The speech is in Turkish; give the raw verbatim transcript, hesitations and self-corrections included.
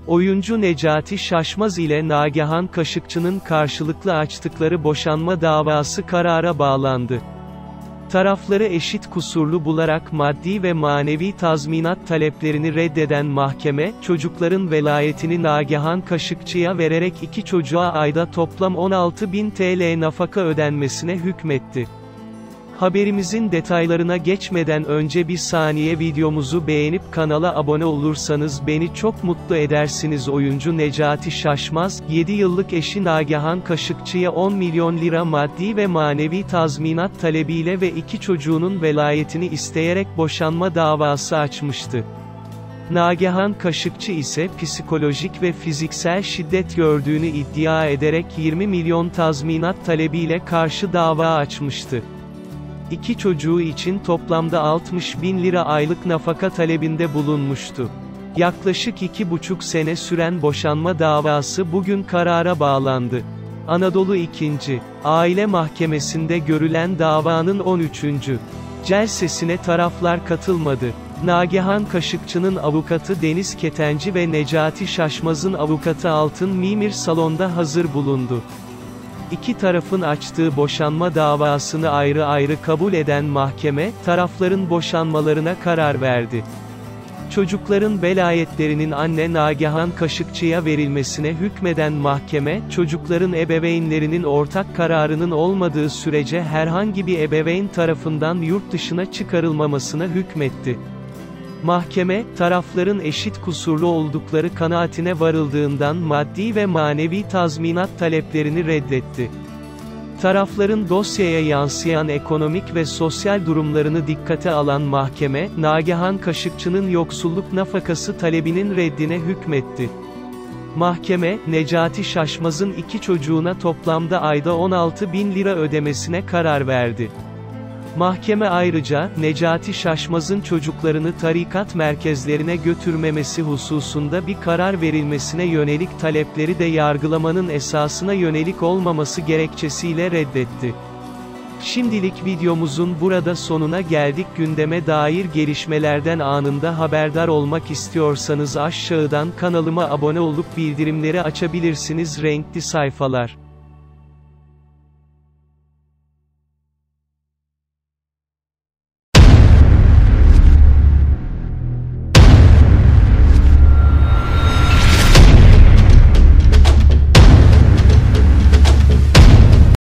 Oyuncu Necati Şaşmaz ile Nagihan Kaşıkçı'nın karşılıklı açtıkları boşanma davası karara bağlandı. Tarafları eşit kusurlu bularak maddi ve manevi tazminat taleplerini reddeden mahkeme, çocukların velayetini Nagihan Kaşıkçı'ya vererek iki çocuğa ayda toplam on altı bin TL nafaka ödenmesine hükmetti. Haberimizin detaylarına geçmeden önce bir saniye videomuzu beğenip kanala abone olursanız beni çok mutlu edersiniz. Oyuncu Necati Şaşmaz, yedi yıllık eşi Nagihan Kaşıkçı'ya on milyon lira maddi ve manevi tazminat talebiyle ve iki çocuğunun velayetini isteyerek boşanma davası açmıştı. Nagihan Kaşıkçı ise psikolojik ve fiziksel şiddet gördüğünü iddia ederek yirmi milyon tazminat talebiyle karşı dava açmıştı. İki çocuğu için toplamda altmış bin lira aylık nafaka talebinde bulunmuştu. Yaklaşık iki buçuk sene süren boşanma davası bugün karara bağlandı. Anadolu ikinci. Aile Mahkemesi'nde görülen davanın on üçüncü celsesine taraflar katılmadı. Nagihan Kaşıkçı'nın avukatı Deniz Ketenci ve Necati Şaşmaz'ın avukatı Altın Mimir salonda hazır bulundu. İki tarafın açtığı boşanma davasını ayrı ayrı kabul eden mahkeme, tarafların boşanmalarına karar verdi. Çocukların velayetlerinin anne Nagihan Kaşıkçı'ya verilmesine hükmeden mahkeme, çocukların ebeveynlerinin ortak kararının olmadığı sürece herhangi bir ebeveyn tarafından yurt dışına çıkarılmamasına hükmetti. Mahkeme, tarafların eşit kusurlu oldukları kanaatine varıldığından maddi ve manevi tazminat taleplerini reddetti. Tarafların dosyaya yansıyan ekonomik ve sosyal durumlarını dikkate alan mahkeme, Nagihan Kaşıkçı'nın yoksulluk nafakası talebinin reddine hükmetti. Mahkeme, Necati Şaşmaz'ın iki çocuğuna toplamda ayda on altı bin lira ödemesine karar verdi. Mahkeme ayrıca, Necati Şaşmaz'ın çocuklarını tarikat merkezlerine götürmemesi hususunda bir karar verilmesine yönelik talepleri de yargılamanın esasına yönelik olmaması gerekçesiyle reddetti. Şimdilik videomuzun burada sonuna geldik. Gündeme dair gelişmelerden anında haberdar olmak istiyorsanız aşağıdan kanalıma abone olup bildirimleri açabilirsiniz. Renkli sayfalar.